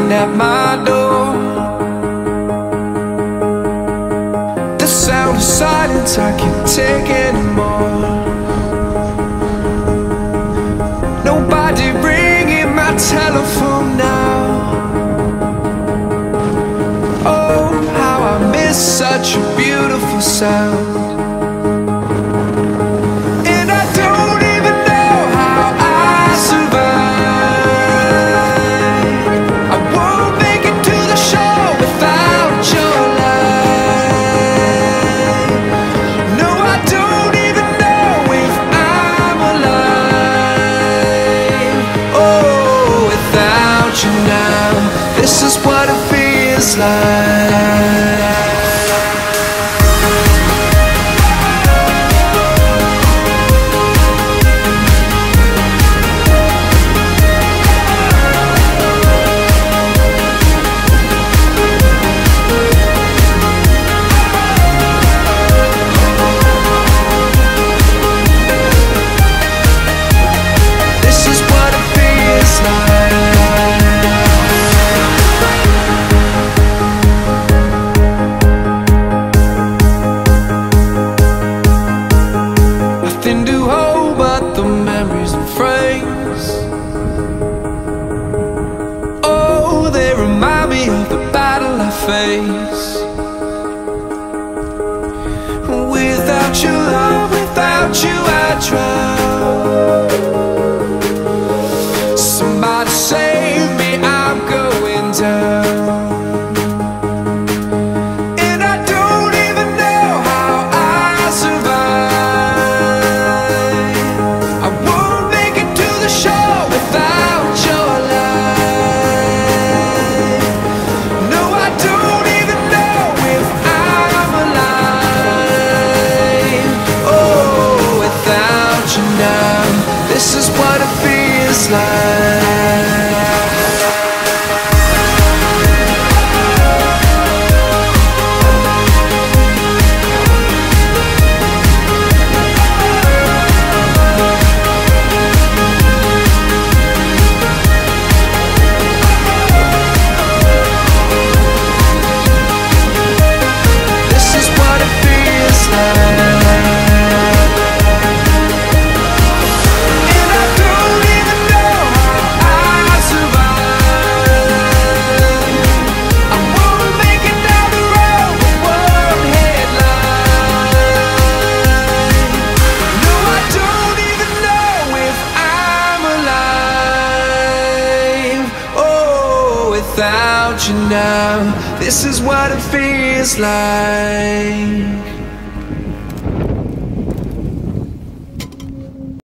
knocking at my door. The sound of silence I can't take anymore. Nobody ringing my telephone now. Oh, how I miss such a beautiful sound. And I don't even know how I survive. I won't make it to the show without your light. No, I don't even know if I'm alive. Oh, without you now, this is what it feels like. Nothing to hold but the memories and frames. Oh, they remind me of the battle I face. Without your love, without you I drown. Somebody save me, I'm going down. This is what it feels like. This is what it feels like. Without you now, this is what it feels like.